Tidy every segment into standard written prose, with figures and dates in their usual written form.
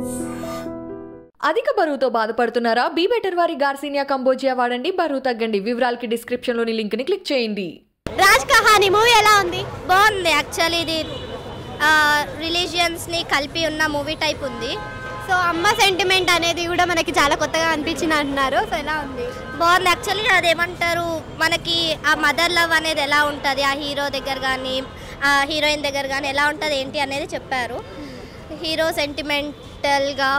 అధిక బరువుతో బాధపడుతున్నారా? బీ బెటర్ వారి గార్సినియా కంబోజియా వాడండి, బరువు తగ్గండి. వివరాలకి డిస్క్రిప్షన్ లోని లింక్ ని క్లిక్ చేయండి. రాజ్ కహాని మూవీ ఎలా ఉంది? బాగుంది. యాక్చువల్లీ ఇది రిలీజియన్స్ ని కలిపి ఉన్న మూవీ టైప్ ఉంది. సో అమ్మ సెంటిమెంట్ అనేది కూడా మనకి చాలా కొత్తగా అనిపించింది అంటున్నారు. సో ఎలా ఉంది? బాగుంది. యాక్చువల్లీ అదేమంటారు, మనకి ఆ మదర్ లవ్ అనేది ఎలా ఉంటుంది, ఆ హీరో దగ్గర కానీ ఆ హీరోయిన్ దగ్గర కానీ ఎలా ఉంటుంది ఏంటి అనేది చెప్పారు. హీరో సెంటిమెంటల్గా.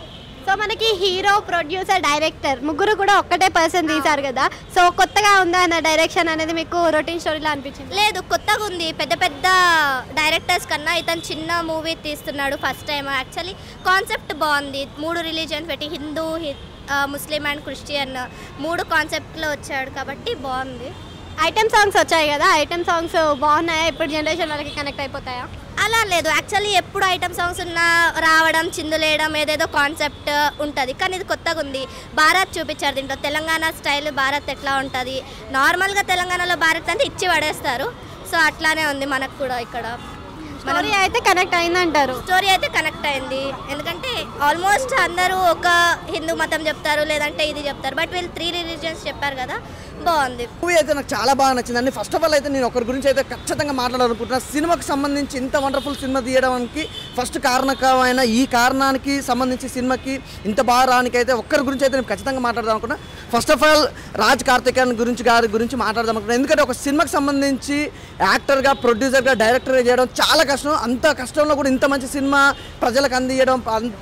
సో మనకి హీరో, ప్రొడ్యూసర్, డైరెక్టర్ ముగ్గురు కూడా ఒక్కటే పర్సన్ తీశారు కదా. సో కొత్తగా ఉందా అన్న డైరెక్షన్ అనేది మీకు రొటీన్ స్టోరీలో అనిపించింది? లేదు, కొత్తగా ఉంది. పెద్ద పెద్ద డైరెక్టర్స్ కన్నా ఇతను చిన్న మూవీ తీస్తున్నాడు ఫస్ట్ టైం. యాక్చువల్లీ కాన్సెప్ట్ బాగుంది. 3 రిలీజియన్స్ పెట్టి హిందూ, ముస్లిం అండ్ క్రిస్టియన్ 3 కాన్సెప్ట్లో వచ్చాడు కాబట్టి బాగుంది. ఐటమ్ సాంగ్స్ వచ్చాయి కదా, ఐటమ్ సాంగ్స్ బాగున్నాయా? ఇప్పుడు జనరేషన్ వాళ్ళకి కనెక్ట్ అయిపోతాయా? అలా లేదు. యాక్చువల్లీ ఎప్పుడు ఐటమ్ సాంగ్స్ ఉన్నా రావడం, చిందులేయడం, ఏదేదో కాన్సెప్ట్ ఉంటుంది. కానీ ఇది కొత్తగా ఉంది. భారత్ చూపించారు దీంట్లో. తెలంగాణ స్టైల్ భారత్ ఎట్లా ఉంటుంది, నార్మల్గా తెలంగాణలో భారత్ అంటే ఇచ్చి పడేస్తారు. సో అట్లానే ఉంది మనకు కూడా ఇక్కడ. స్టోరీ అయితే కనెక్ట్ అయిందంటారు? స్టోరీ అయితే కనెక్ట్ అయింది. ఎందుకంటే ఆల్మోస్ట్ అందరూ ఒక హిందూ మతం చెప్తారు, లేదంటే ఇది చెప్తారు. బట్ వీళ్ళు 3 రిలీజియన్స్ చెప్పారు కదా, బాగుంది. మూవీ అయితే నాకు చాలా బాగా నచ్చిందండి. ఫస్ట్ ఆఫ్ ఆల్ అయితే నేను ఒకరి గురించి అయితే ఖచ్చితంగా మాట్లాడాలనుకుంటున్నాను. సినిమాకి సంబంధించి ఇంత వండర్ఫుల్ సినిమా తీయడానికి ఫస్ట్ కారణకమైన ఈ కారణానికి సంబంధించి సినిమాకి ఇంత బాగా రానికి అయితే ఒక్కరి గురించి అయితే నేను ఖచ్చితంగా మాట్లాడదాం అనుకున్నాను. First of all Raj Karthikeyan గారి గురించి మాట్లాడదాం అనుకున్నాను. ఎందుకంటే ఒక సినిమాకి సంబంధించి యాక్టర్గా, ప్రొడ్యూసర్గా, డైరెక్టర్గా చేయడం చాలా కష్టం. అంత కష్టంలో కూడా ఇంత మంచి సినిమా ప్రజలకు అందించడం,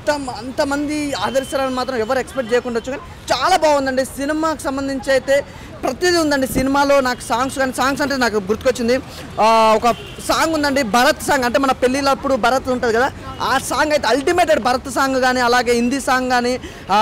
అంతమంది ఆదరిస్తారని మాత్రం ఎవరు ఎక్స్పెక్ట్ చేయకుండా వచ్చు. కానీ చాలా బాగుందండి. సినిమాకి సంబంధించి అయితే ప్రతిదీ ఉందండి సినిమాలో. నాకు సాంగ్స్ అంటే నాకు గుర్తుకొచ్చింది. ఒక సాంగ్ ఉందండి, భరత్ సాంగ్. అంటే మన పెళ్ళిళ్ళప్పుడు భరత్ ఉంటుంది కదా, ఆ సాంగ్ అయితే అల్టిమేటెడ్. భరత్ సాంగ్ కానీ, అలాగే హిందీ సాంగ్ కానీ,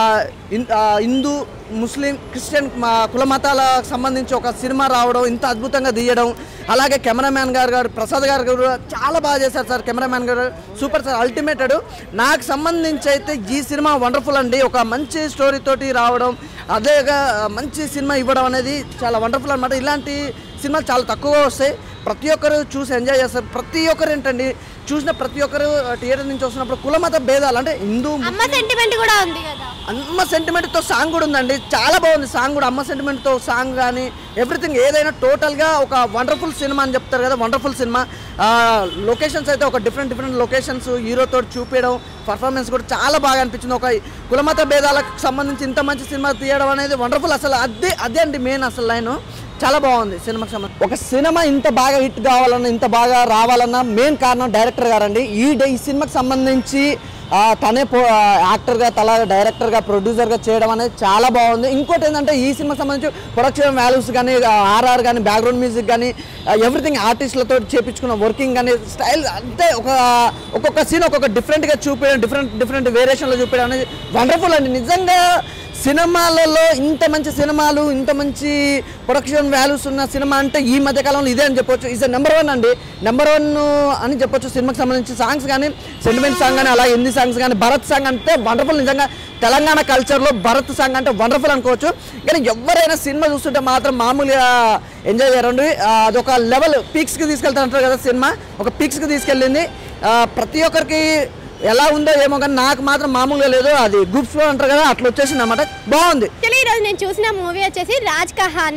హిందూ, ముస్లిం, క్రిస్టియన్ కుల మతాలకు సంబంధించి ఒక సినిమా రావడం, ఇంత అద్భుతంగా తీయడం. అలాగే కెమెరామ్యాన్ గారు ప్రసాద్ గారు కూడా చాలా బాగా చేశారు సార్. కెమెరామ్యాన్ గారు సూపర్ సార్, అల్టిమేటెడ్. నాకు సంబంధించి అయితే ఈ సినిమా వండర్ఫుల్ అండి. ఒక మంచి స్టోరీ తోటి రావడం, అదేగా మంచి సినిమా ఇవ్వడం అనేది చాలా వండర్ఫుల్ అనమాట. ఇలాంటి సినిమాలు చాలా తక్కువగా వస్తాయి. ప్రతి ఒక్కరు చూసి ఎంజాయ్ చేస్తారు. ప్రతి ఒక్కరు ఏంటండి, చూసిన ప్రతి ఒక్కరు థియేటర్ నుంచి వస్తున్నప్పుడు కులమత భేదాలు అంటే హిందూ, అమ్మ సెంటిమెంట్ కూడా ఉంది కదా. అమ్మ సెంటిమెంట్తో సాంగ్ కూడా ఉందండి. చాలా బాగుంది సాంగ్ కూడా. అమ్మ సెంటిమెంట్తో సాంగ్ కానీ ఎవ్రీథింగ్ ఏదైనా టోటల్గా ఒక వండర్ఫుల్ సినిమా అని చెప్తారు కదా, వండర్ఫుల్ సినిమా. లొకేషన్స్ అయితే ఒక డిఫరెంట్ లొకేషన్స్ హీరోతో చూపించడం, పర్ఫార్మెన్స్ కూడా చాలా బాగా అనిపించింది. ఒక కులమత భేదాలకు సంబంధించి ఇంత మంచి సినిమా తీయడం అనేది వండర్ఫుల్. అసలు అదే అండి మెయిన్ అసలు లైన్. చాలా బాగుంది సినిమాకి సంబంధించి. ఒక సినిమా ఇంత బాగా హిట్ కావాలన్నా, ఇంత బాగా రావాలన్నా మెయిన్ కారణం డైరెక్టర్ గారండి. ఈ సినిమాకి సంబంధించి తనే యాక్టర్గా, డైరెక్టర్గా, ప్రొడ్యూసర్గా చేయడం అనేది చాలా బాగుంది. ఇంకోటి ఏంటంటే ఈ సినిమాకి సంబంధించి ప్రొడక్షన్ వాల్యూస్ కానీ, ఆర్ఆర్ కానీ, బ్యాక్గ్రౌండ్ మ్యూజిక్ కానీ, ఎవ్రీథింగ్ ఆర్టిస్టులతో చేపించుకున్న వర్కింగ్ కానీ, స్టైల్ అంటే ఒక్కొక్క సీన్ ఒక్కొక్క డిఫరెంట్గా చూపించడం, డిఫరెంట్ వేరియేషన్లో చూపించడం అనేది వండర్ఫుల్ అండి. నిజంగా సినిమాలలో ఇంత మంచి సినిమాలు, ఇంత మంచి ప్రొడక్షన్ వాల్యూస్ ఉన్న సినిమా అంటే ఈ మధ్యకాలంలో ఇదే అని చెప్పొచ్చు. ఈజ్ నెంబర్ 1 అండి, నెంబర్ 1 అని చెప్పొచ్చు. సినిమాకి సంబంధించి సాంగ్స్ కానీ, సెంటిమెంట్ సాంగ్ కానీ, అలాగే హిందీ సాంగ్స్ కానీ, భరత్ సాంగ్ అంటే వండర్ఫుల్. నిజంగా తెలంగాణ కల్చర్లో భరత్ సాంగ్ అంటే వండర్ఫుల్ అనుకోవచ్చు. కానీ ఎవరైనా సినిమా చూస్తుంటే మాత్రం మామూలుగా ఎంజాయ్ చేయరండి. అదొక లెవెల్ పీక్స్కి తీసుకెళ్తారంటారు కదా, సినిమా ఒక పీక్స్కి తీసుకెళ్ళింది. ప్రతి ఒక్కరికి ఎలా ఉందో ఏమో కానీ నాకు మాత్రం మామూలుగా లేదు. అది గ్రూప్స్ లో అంటారు కదా, అట్లా వచ్చేసింది అన్నమాట. బాగుంది. ఈరోజు నేను చూసిన మూవీ వచ్చేసి రాజ్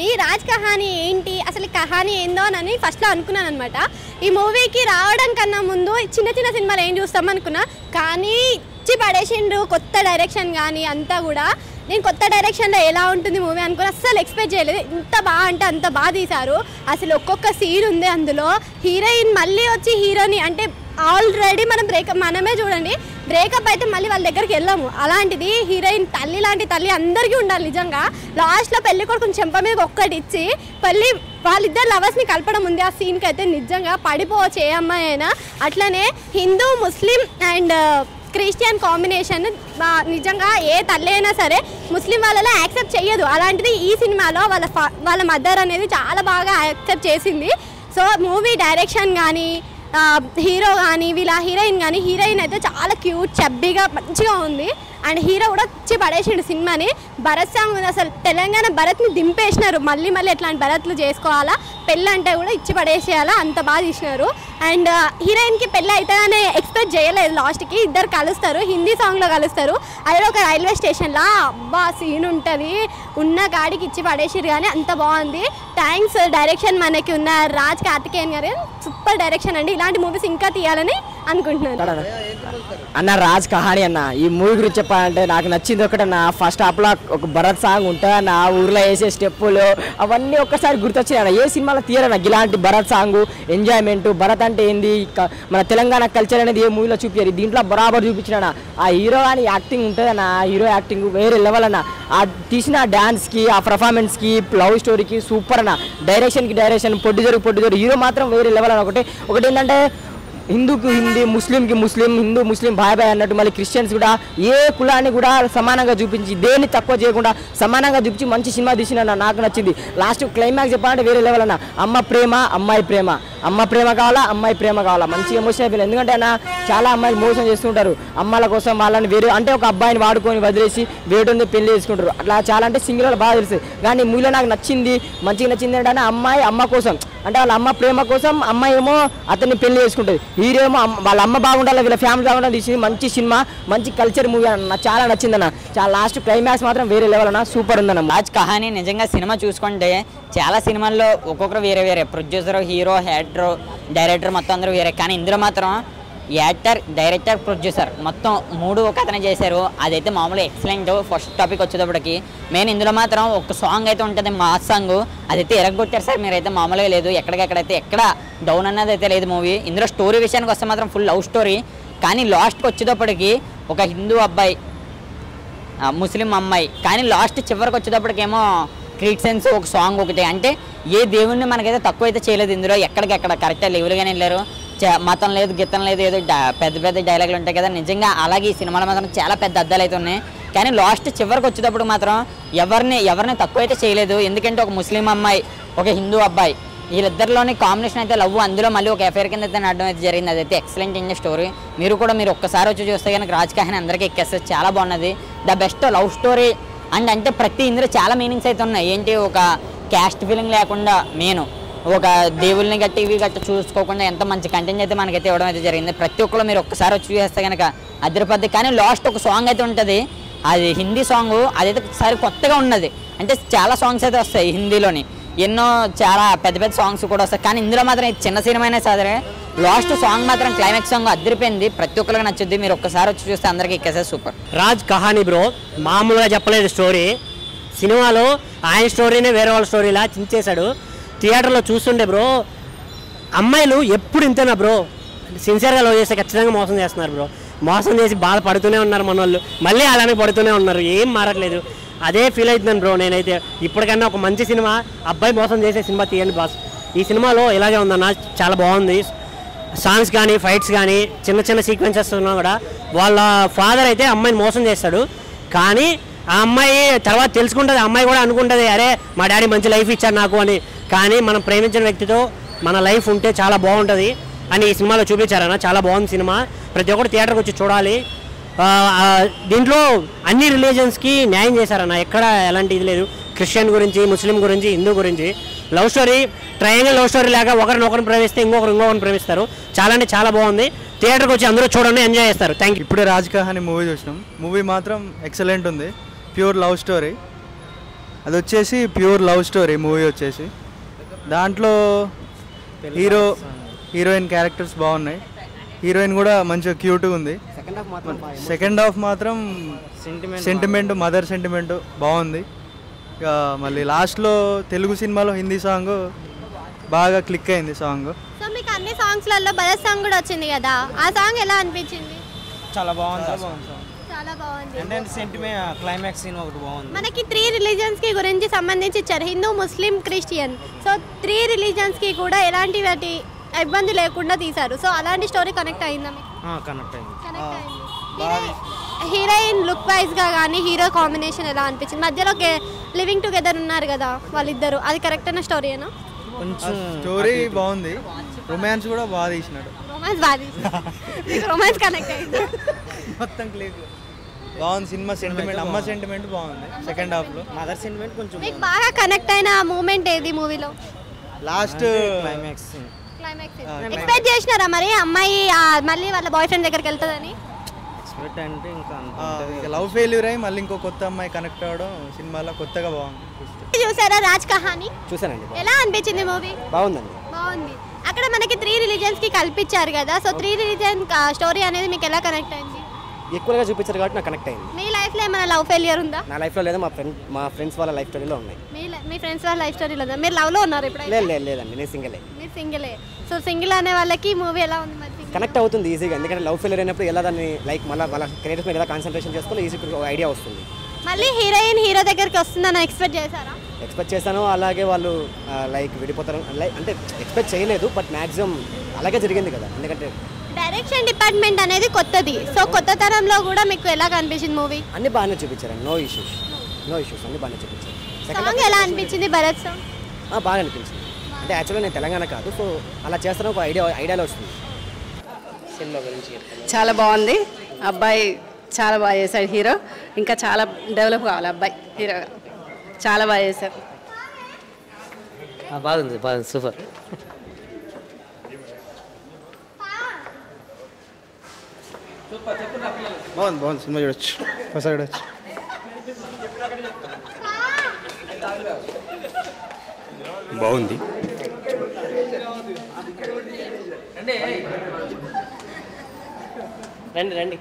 కహాని ఏంటి, అసలు కహాని ఏందో అని ఫస్ట్ లో అనుకున్నాను అనమాట. ఈ మూవీకి రావడం కన్నా ముందు చిన్న సినిమాలు ఏం చూస్తాం అనుకున్నా, కానీ ఇచ్చి పడేసిండ్రు. కొత్త డైరెక్షన్ కానీ అంతా కూడా. నేను కొత్త డైరెక్షన్లో ఎలా ఉంటుంది మూవీ అనుకుని అస్సలు ఎక్స్పెక్ట్ చేయలేదు. ఇంత బాగా అంటే అంత బాగా తీశారు. అసలు ఒక్కొక్క సీన్ ఉంది అందులో. హీరోయిన్ మళ్ళీ వచ్చి హీరోని అంటే ఆల్రెడీ మనమే చూడండి, బ్రేకప్ అయితే మళ్ళీ వాళ్ళ దగ్గరికి వెళ్ళాము. అలాంటిది హీరోయిన్ తల్లి లాంటి తల్లి అందరికీ ఉండాలి నిజంగా. లాస్ట్లో పెళ్లి కొడుకుని చెంప మీద ఒక్కటి ఇచ్చి వాళ్ళిద్దరు లవర్స్ని కలపడం ఉంది. ఆ సీన్కి అయితే నిజంగా పడిపోవచ్చు ఏ అమ్మాయి అయినా. అట్లనే Hindu, Muslim and Christian combination నిజంగా ఏ తల్లి అయినా సరే ముస్లిం వాళ్ళలో యాక్సెప్ట్ చెయ్యదు. అలాంటిది ఈ సినిమాలో వాళ్ళ మదర్ అనేది చాలా బాగా యాక్సెప్ట్ చేసింది. సో మూవీ డైరెక్షన్ కానీ, హీరో కానీ, వీళ్ళ హీరోయిన్ కానీ, హీరోయిన్ అయితే చాలా క్యూట్, చబ్బీగా మంచిగా ఉంది. అండ్ హీరో కూడా వచ్చి పడేసిండు సినిమాని. భరత్ సాంగ్ ఉంది, అసలు తెలంగాణ భరత్ని దింపేసినారు. మళ్ళీ ఎట్లాంటి భరత్లు చేసుకోవాలా, పెళ్ళి అంటే కూడా ఇచ్చి పడేసేయాలా, అంత బాగా తీసినారు. అండ్ హీరోయిన్కి పెళ్ళి అవుతుందని ఎక్స్పెక్ట్ చేయలేదు. లాస్ట్కి ఇద్దరు కలుస్తారు, హిందీ సాంగ్లో కలుస్తారు. అదే ఒక రైల్వే స్టేషన్లో అబ్బా సీన్ ఉంటుంది, ఉన్న గాడికి ఇచ్చి పడేసిరు. కానీ అంత బాగుంది. థ్యాంక్స్ డైరెక్షన్ మనకి ఉన్న రాజ్ కార్తికేయన్ గారు, సూపర్ డైరెక్షన్ అండి. ఇలాంటి మూవీస్ ఇంకా తీయాలని అనుకుంటున్నాను. అన్న రాజ్ కహాని అన్న, ఈ మూవీ గురించి చెప్పాలంటే నాకు నచ్చింది ఒకటన్న, ఫస్ట్ హాఫ్లో ఒక భరత్ సాంగ్ ఉంటుంది అన్న, ఆ ఊర్లో వేసే స్టెప్పులు అవన్నీ ఒక్కసారి గుర్తొచ్చాయి అన్న. ఏ సినిమాలో తీయరన్న ఇలాంటి భరత్ సాంగ్ ఎంజాయ్మెంట్. భరత్ అంటే ఏంది, మన తెలంగాణ కల్చర్ అనేది ఏ మూవీలో చూపించారు, దీంట్లో బరాబర్ చూపించిన ఆ హీరో అని యాక్టింగ్ ఉంటుంది అన్న. ఆ హీరో యాక్టింగ్ వేరే లెవెల్ అన్న. ఆ తీసిన డాన్స్కి, ఆ పర్ఫార్మెన్స్కి, లవ్ స్టోరీకి సూపర్ అన్న. డైరెక్షన్కి డైరెక్షన్, పొడ్డుదొరు హీరో మాత్రం వేరే లెవెల్ అన్న. ఒకటి ఏంటంటే హిందూకి హిందీ, ముస్లింకి ముస్లిం, హిందూ ముస్లిం బాయ్ బాయ్ అన్నట్టు. మళ్ళీ క్రిస్టియన్స్ కూడా ఏ కులాన్ని కూడా సమానంగా చూపించి, దేన్ని తక్కువ చేయకుండా సమానంగా చూపించి మంచి సినిమా తీసిన నాకు నచ్చింది. లాస్ట్ క్లైమాక్స్ చెప్పాలంటే వేరే లెవెల్ అన్న. అమ్మ ప్రేమ, అమ్మాయి ప్రేమ, అమ్మ ప్రేమ కావాలా, అమ్మాయి ప్రేమ కావాలా, మంచి ఎమోషన్ అయిపోయింది. ఎందుకంటే అన్న చాలా అమ్మాయిలు మోసం చేస్తుంటారు, అమ్మాయిల కోసం వాళ్ళని వేరే అంటే ఒక అబ్బాయిని వాడుకొని వదిలేసి వేరే పెళ్లి చేసుకుంటారు. అట్లా చాలా అంటే సింగిల్ బాగా తెలుస్తుంది. కానీ మూవీలో నాకు నచ్చింది, మంచిగా నచ్చింది ఏంటంటే అమ్మాయి అమ్మ కోసం, అంటే వాళ్ళ అమ్మ ప్రేమ కోసం అమ్మాయి ఏమో అతన్ని పెళ్లి చేసుకుంటుంది, హీరో ఏమో వాళ్ళ అమ్మ బాగుండాలి, వీళ్ళ ఫ్యామిలీ బాగుండాలి తీసింది. మంచి సినిమా, మంచి కల్చర్ మూవీ అన్న, నాకు చాలా నచ్చిందన్న. చాలా లాస్ట్ క్లైమాక్స్ మాత్రం వేరే లెవెల్ అన్న, సూపర్ ఉందన్న. రాజ్ కహాని నిజంగా సినిమా చూసుకుంటే చాలా సినిమాల్లో ఒక్కొక్కరు వేరే వేరే, ప్రొడ్యూసర్, హీరో, హెడ్రో, డైరెక్టర్ మొత్తం అందరూ వేరే. కానీ ఇందులో మాత్రం యాక్టర్, డైరెక్టర్, ప్రొడ్యూసర్ మొత్తం మూడు ఒక అతనే చేశారు. అదైతే మామూలు ఎక్సలెంట్. ఫస్ట్ టాపిక్ వచ్చేటప్పటికి మెయిన్ ఇందులో మాత్రం ఒక సాంగ్ అయితే ఉంటుంది, మాస్ సాంగ్. అదైతే ఎరగొట్టారు సార్ మీరైతే, మామూలుగా లేదు. ఎక్కడికెక్కడైతే ఎక్కడ డౌన్ అన్నది అయితే లేదు మూవీ. ఇందులో స్టోరీ విషయానికి వస్తే మాత్రం ఫుల్ లవ్ స్టోరీ. కానీ లాస్ట్కి వచ్చేటప్పటికి ఒక హిందూ అబ్బాయి, ముస్లిం అమ్మాయి, కానీ లాస్ట్ చివరికి వచ్చేటప్పటికేమో క్రిస్టియన్స్ ఒక సాంగ్ ఒకటి. అంటే ఏ దేవుణ్ణి మనకైతే తక్కువ అయితే చేయలేదు ఇందులో, ఎక్కడికెక్కడ కరెక్ట్గా లెవెల్గానే వెళ్ళారు. మతం లేదు, గిత్తం లేదు, ఏదో పెద్ద పెద్ద డైలాగులు ఉంటాయి కదా, నిజంగా అలాగే ఈ సినిమాలో మాత్రం చాలా పెద్ద అద్దాలు అయితే ఉన్నాయి. కానీ లాస్ట్ చివరికి వచ్చేటప్పుడు మాత్రం ఎవరిని తక్కువ అయితే చేయలేదు. ఎందుకంటే ఒక ముస్లిం అమ్మాయి, ఒక హిందూ అబ్బాయి, వీళ్ళిద్దరిలోని కాంబినేషన్ అయితే లవ్, అందులో మళ్ళీ ఒక ఎఫైర్ కింద అయితే నడడం అయితే జరిగింది. అదైతే ఎక్సలెంట్ ఇన్ స్టోరీ. మీరు ఒక్కసారి వచ్చి చూస్తే కనుక రాజ్ కహాని అందరికీ ఎక్కేస్తుంది, చాలా బాగున్నది. The best love story. And అంటే ప్రతి ఇందులో చాలా మీనింగ్స్ అయితే ఉన్నాయి. ఏంటి, ఒక క్యాస్ట్ ఫీలింగ్ లేకుండా, మెయిన్ ఒక దేవుల్ని గట్టి ఇవి గట్టి చూసుకోకుండా ఎంత మంచి కంటెంట్ అయితే మనకైతే ఇవ్వడం అయితే జరిగింది. ప్రతి ఒక్కరు మీరు ఒక్కసారి వచ్చి చూస్తే కనుక అదిరిపోద్ది. కానీ లాస్ట్ ఒక సాంగ్ అయితే ఉంటుంది, అది హిందీ సాంగ్. అదైతే ఒకసారి కొత్తగా ఉన్నది. అంటే చాలా సాంగ్స్ అయితే వస్తాయి హిందీలోని, ఎన్నో చాలా పెద్ద పెద్ద సాంగ్స్ కూడా వస్తాయి. కానీ ఇందులో మాత్రం చిన్న సినిమా అయినా సరే లాస్ట్ సాంగ్ మాత్రం క్లైమాక్స్ సాంగ్ అదిరిపోయింది. ప్రతి ఒక్కరికి నచ్చుద్ది. మీరు ఒక్కసారి వచ్చి చూస్తే అందరికీ ఎక్కేసే సూపర్. రాజ్ కహాని బ్రో మామూలుగా చెప్పలేదు స్టోరీ. సినిమాలో ఆయన స్టోరీనే వేరే వాళ్ళ స్టోరీలా చించేశాడు. థియేటర్లో చూస్తుండే బ్రో, అమ్మాయిలు ఎప్పుడు ఇంతేనా బ్రో, సిన్సియర్గా లవ్ చేస్తే ఖచ్చితంగా మోసం చేస్తున్నారు బ్రో. మోసం చేసి బాధపడుతూనే ఉన్నారు మన వాళ్ళు, మళ్ళీ అలానే పడుతూనే ఉన్నారు, ఏం మారట్లేదు. అదే ఫీల్ అవుతున్నాను బ్రో నేనైతే. ఇప్పటికన్నా ఒక మంచి సినిమా, అబ్బాయి మోసం చేసే సినిమా తీయండి బాస్. ఈ సినిమాలో ఇలాగే ఉందన్న, చాలా బాగుంది. సాంగ్స్ కానీ, ఫైట్స్ కానీ, చిన్న చిన్న సీక్వెన్సెస్ ఉన్నా కూడా వాళ్ళ ఫాదర్ అయితే అమ్మాయిని మోసం చేస్తాడు. కానీ ఆ అమ్మాయి తర్వాత తెలుసుకుంటుంది, అమ్మాయి కూడా అనుకుంటుంది అరే మా డాడీ మంచి లైఫ్ ఇచ్చారు నాకు అని. కానీ మనం ప్రేమించిన వ్యక్తితో మన లైఫ్ ఉంటే చాలా బాగుంటుంది అని ఈ సినిమాలో చూపించారన్న. చాలా బాగుంది సినిమా, ప్రతి ఒక్కరు థియేటర్కి వచ్చి చూడాలి. దీంట్లో అన్ని రిలీజన్స్కి న్యాయం చేశారన్న, ఎక్కడ ఎలాంటి ఇది లేదు. క్రిస్టియన్ గురించి, ముస్లిం గురించి, హిందూ గురించి love story, triangle love story లాగా ఒకరినొకరిని ప్రేమిస్తే ఇంకొకరిని ప్రేమిస్తారు. చాలా అంటే చాలా బాగుంది. థియేటర్కి వచ్చి అందరూ చూడండి, ఎంజాయ్ చేస్తారు. Thank you. ఇప్పుడే రాజ్ కహాని మూవీ చూసినాం. మూవీ మాత్రం ఎక్సలెంట్ ఉంది, ప్యూర్ లవ్ స్టోరీ. అది వచ్చేసి ప్యూర్ లవ్ స్టోరీ మూవీ వచ్చేసి. దాంట్లో హీరోయిన్ క్యారెక్టర్స్ బాగున్నాయి, హీరోయిన్ కూడా మంచిగా క్యూట్గా ఉంది. సెకండ్ హాఫ్ మాత్రం సెంటిమెంట్, మదర్ సెంటిమెంట్ బాగుంది. ఇక మళ్ళీ లాస్ట్లో తెలుగు సినిమాలో హిందీ సాంగ్ బాగా క్లిక్ అయింది సాంగ్. సో మీకు అన్ని సాంగ్స్లలో భరత్ సాంగ్ కూడా వచ్చింది కదా, ఆ సాంగ్ ఎలా అనిపించింది? చాలా బాగుంది, చాలా బాగుంది. అంటే సెంటిమెంట్ క్లైమాక్స్ సీన్ ఒకటి బాగుంది. మనకి 3 రిలీజన్స్ కి గురించి సంబంధించి ఇచ్చారు, Hindu, Muslim, Christian. So 3 religions కి కూడా ఎలాంటి వాటి ఇబ్బంది లేకుండా తీశారు. సో అలాంటి స్టోరీ కనెక్ట్ అయిందా మీకు? కనెక్ట్ అయింది. హీరోయిన్ లుక్ వైజ్ గా కానీ హీరో కాంబినేషన్ ఎలా అనిపించింది? మధ్యలో లివింగ్ టుగెదర్ ఉన్నారు కదా వాళ్ళిద్దరు, అది కరెక్ట్ అయిన స్టోరీనా? కొంచెం స్టోరీ బాగుంది, రొమాన్స్ కూడా బాగా తీసినాడు. రొమాన్స్ బాగా తీసినాడు, రొమాన్స్ కనెక్ట్ అయింది మొత్తం క్లిక్. బాగుంది సినిమా. సెంటిమెంట్ అమ్మ సెంటిమెంట్ బాగుంది సెకండ్ హాఫ్లో. మదర్ సెంటిమెంట్ కొంచెం మీకు బాగా కనెక్ట్ అయిన మూమెంట్ ఏది మూవీలో? Last climax. ఎక్స్పెక్ట్ చేసినారా మరి అమ్మాయి మళ్ళీ వాళ్ళ బాయ్ ఫ్రెండ్ దగ్గరికి వెళ్తుందని? ఎక్స్పెక్ట్ అంటే ఇంకా లవ్ ఫెయిల్యూర్ అయ్యి మళ్ళీ ఇంకో కొత్త అమ్మాయి కనెక్ట్ అవ్వడం సినిమాలో కొత్తగా బాగుంది. చూసారా రాజ్ కహాని? చూసానండి. ఎలా అనిపించింది మూవీ? బాగుందండి. బాగుంది. అక్కడ మనకి 3 రిలీజియన్స్ కి కల్పించారు కదా, సో 3 రిలీజియన్ స్టోరీ అనేది మీకు ఎలా కనెక్ట్ అయింది? ఎక్కువగా చూపించారు కాబట్టి నాకు కనెక్ట్ అయింది. మీ లైఫ్ లో ఏమైనా లవ్ ఫెయిలియర్ ఉందా? నా లైఫ్ లో లేదా, మా ఫ్రెండ్స్ వాళ్ళ లైఫ్ స్టోరీలో ఉన్నాయి. మీ ఫ్రెండ్స్ వాళ్ళ లైఫ్ స్టోరీలో ఉందా? మీరు లవ్ లో ఉన్నారు ఇప్పుడు? లేదండి, నేను సింగిలే. మీరు సింగిలే. సో సింగిల్ అనే వాళ్ళకి మూవీ ఎలా ఉంది మరి? కనెక్ట్ అవుతుంది ఈజీగా, ఎందుకంటే లవ్ ఫెయిలియర్ అయినప్పుడు ఎలా దాన్ని లైక్ మళ్ళీ వాళ్ళ కెరీర్ మీద ఎలా కాన్సన్ట్రేషన్ చేసుకుని ఈజీగా ఐడియా వస్తుంది. మళ్ళీ హీరోయిన్ హీరో దగ్గరికి వస్తుందని ఎక్స్పెక్ట్ చేశారా? ఎక్స్పెక్ట్ చేశాను. అలాగే వాళ్ళు లైక్ విడిపోతారు లైక్ అంటే ఎక్స్పెక్ట్ చేయలేదు, బట్ మ్యాక్సిమం అలాగే జరిగింది కదా. ఎందుకంటే డైరెక్షన్ డిపార్ట్మెంట్ అనేది కొత్తది, సో కొత్త తరంలో కూడా మీకు ఎలా కనిపించింది మూవీ? అన్ని బాగానే చూపించారండి. నో ఇష్యూస్ అన్ని బాగానే చూపించారు. సాంగ్ ఎలా అనిపించింది? భరత్ సాంగ్ బాగా అనిపించింది. అంటే యాక్చువల్గా నేను తెలంగాణ కాదు, సో అలా చేస్తాను ఒక ఐడియాలో వస్తుంది. సినిమా గురించి చాలా బాగుంది. అబ్బాయి చాలా బాగా చేశాడు హీరో. ఇంకా చాలా డెవలప్ కావాలి అబ్బాయి హీరోగా. చాలా బాగా చేశారు. బాగుంది సూపర్. బాగుంది సినిమా చూడొచ్చు, ఒకసారి చూడొచ్చు. బాగుంది. రండి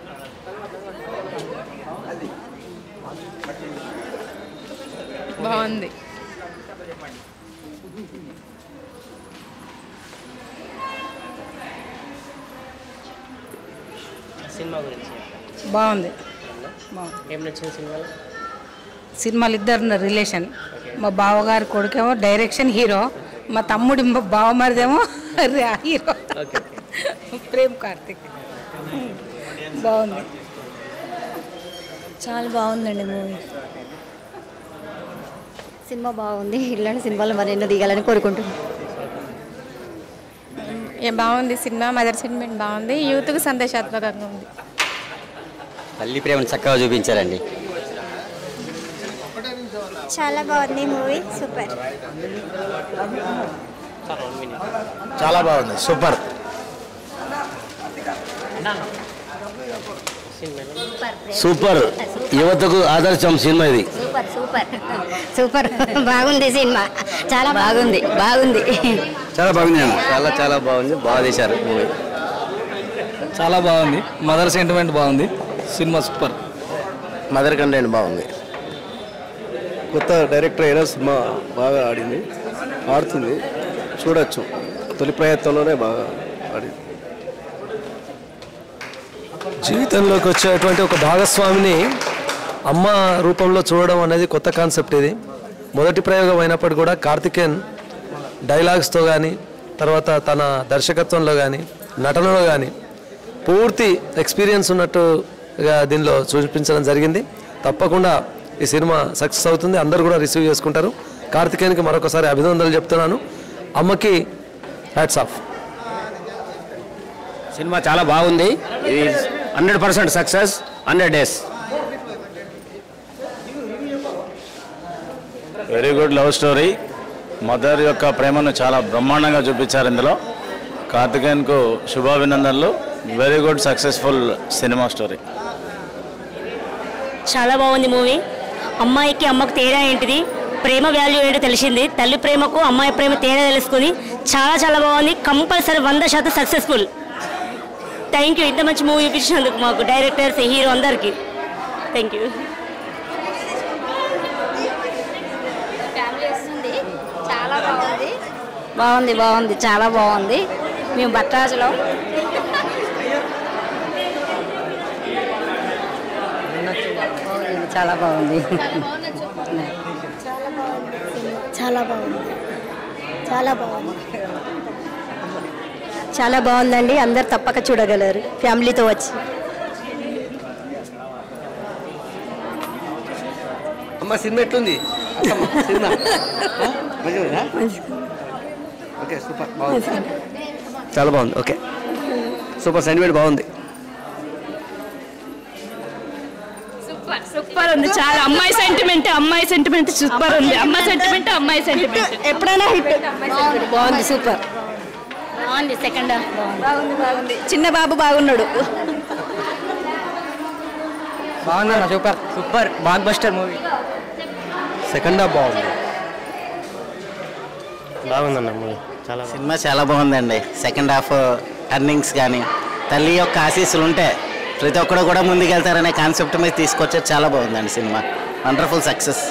బాగుంది. సినిమా గురించి బాగుంది. ఏం నచ్చింది సినిమాలో? సినిమాలు ఇద్దరు రిలేషన్. మా బావగారి కొడుకేమో డైరెక్షన్ హీరో, మా తమ్ముడి బావమరిదేమో హీరో ప్రేమ్ కార్తిక్. బాగుంది. చాలా బాగుందండి మూవీ. సినిమా బాగుంది. ఇలాంటి సినిమాలు మరెన్నో దిగాలని కోరుకుంటున్నాను. బాగుంది సినిమా. మదర్ సెంటిమెంట్ బాగుంది. యూత్కు సందేశాత్మకంగా ఉంది. తల్లి ప్రేమను చక్కగా చూపించారండి. చాలా బాగుంది మూవీ. సూపర్. చాలా బాగుంది. సూపర్. సూపర్. యువతకు ఆదర్శం సినిమా ఇది. Super super super. బాగుంది సినిమా. చాలా బాగుంది. చాలా బాగుంది. చాలా బాగుంది. బాగా తీశారు మూవీ. చాలా బాగుంది. మదర్ సెంటిమెంట్ బాగుంది. సినిమా సూపర్. మదర్ కంటెంట్ బాగుంది. కొత్త డైరెక్టర్ అయినా సినిమా బాగా ఆడుతుంది, చూడొచ్చు. తొలి ప్రయత్నంలోనే బాగా ఆడింది. జీవితంలోకి వచ్చేటువంటి ఒక భాగస్వామిని అమ్మ రూపంలో చూడడం అనేది కొత్త కాన్సెప్ట్. ఇది మొదటి ప్రయోగం అయినప్పటికీ కూడా కార్తికేయన్ డైలాగ్స్తో కానీ, తర్వాత తన దర్శకత్వంలో కానీ, నటనలో కానీ పూర్తి ఎక్స్పీరియన్స్ ఉన్నట్టుగా దీనిలో చూపించడం జరిగింది. తప్పకుండా ఈ సినిమా సక్సెస్ అవుతుంది. అందరూ కూడా రిసీవ్ చేసుకుంటారు. కార్తికేయన్కి మరొకసారి అభినందనలు చెప్తున్నాను. అమ్మకి హ్యాట్స్ ఆఫ్. సినిమా చాలా బాగుంది. ఇది 100% success, 100 days. Very good love story. Mother యొక్క ప్రేమను చాలా బ్రహ్మాండంగా చూపించారు ఇందులో. కార్తికేయన్కు శుభాభినందనలు. వెరీ గుడ్ సక్సెస్ఫుల్ సినిమా స్టోరీ. చాలా బాగుంది మూవీ. అమ్మాయికి అమ్మకు తేడా ఏంటిది, ప్రేమ వాల్యూ ఏంటో తెలిసింది. తల్లి ప్రేమకు అమ్మాయి ప్రేమ తేడా తెలుసుకుని చాలా బాగుంది. Compulsory 100% successful. Thank you. ఇంత మంచి మూవీ చూపించినందుకు మాకు, డైరెక్టర్స్, హీరో అందరికీ థ్యాంక్ యూ. ఫ్యామిలీ వస్తుంది. చాలా బాగుంది. చాలా బాగుంది. మేము భట్రాజులో చాలా బాగుంది. చాలా బాగుందండి. అందరు తప్పక చూడగలరు ఫ్యామిలీతో వచ్చి. అమ్మ సినిమా ఎట్లుంది? Okay super. చాలా బాగుంది. Okay super. సెంటిమెంట్ బాగుంది. సూపర్ సూపర్ ఉంది చాలా అమ్మాయి సెంటిమెంట్ సూపర్ ఉంది అమ్మాయి సెంటిమెంట్ ఎప్పుడైనా హిట్ బాగుంది సూపర్ బాగుంది సెకండ్ హాఫ్ బాగుంది చిన్న బాబు బాగున్నాడు బాగుందన్న super blockbuster movie second half బాగుంది బాగుందన్న మూవీ చాలా సినిమా చాలా బాగుందండి. సెకండ్ హాఫ్ టర్నింగ్స్ కానీ తల్లి యొక్క ఆశీస్సులు ఉంటే ప్రతి ఒక్కరు కూడా ముందుకెళ్తారనే కాన్సెప్ట్ మీద తీసుకొచ్చారు. చాలా బాగుందండి సినిమా. Wonderful success.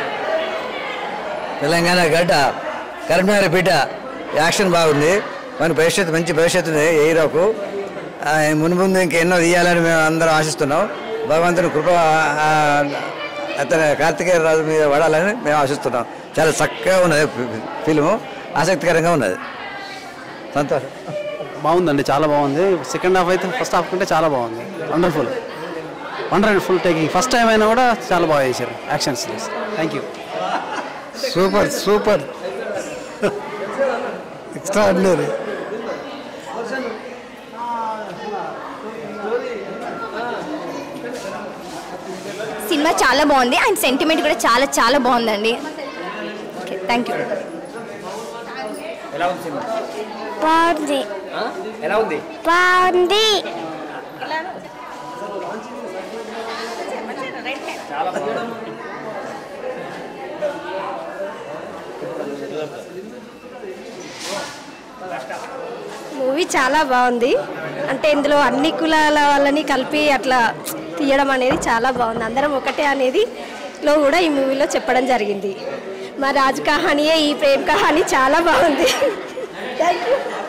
తెలంగాణ గడ్డ కరీంనగర్ బిడ్డ యాక్షన్ బాగుంది. మన భవిష్యత్తు మంచి భవిష్యత్తు ఉంది ఏ హీరోకు. ముందు ఇంకెన్నో తీయాలని మేము అందరం ఆశిస్తున్నాం. భగవంతుని కృప అతని కార్తికేయ రాజు మీద పడాలని మేము ఆశిస్తున్నాం. చాలా చక్కగా ఉన్నది ఫిల్ము, ఆసక్తికరంగా ఉన్నది. సంతోషం. బాగుందండి, చాలా బాగుంది. సెకండ్ హాఫ్ అయితే ఫస్ట్ హాఫ్ కంటే చాలా బాగుంది. Wonderful taking. ఫస్ట్ టైం అయినా కూడా చాలా బాగా చేశారు actions. Thank you. Super extraordinary. సినిమా చాలా బాగుంది అండ్ సెంటిమెంట్ కూడా చాలా చాలా బాగుందండి. Okay thank you. బాగుంది ఎలా ఉంది బాగుంది మూవీ చాలా బాగుంది. అంటే ఇందులో అన్ని కులాల వాళ్ళని కలిపి అట్లా తీయడం అనేది చాలా బాగుంది. అందరం ఒకటే అనేది లో కూడా ఈ మూవీలో చెప్పడం జరిగింది. మా రాజ్ కహానీయే ఈ ప్రేమ్ కహానీ చాలా బాగుంది. Thank you.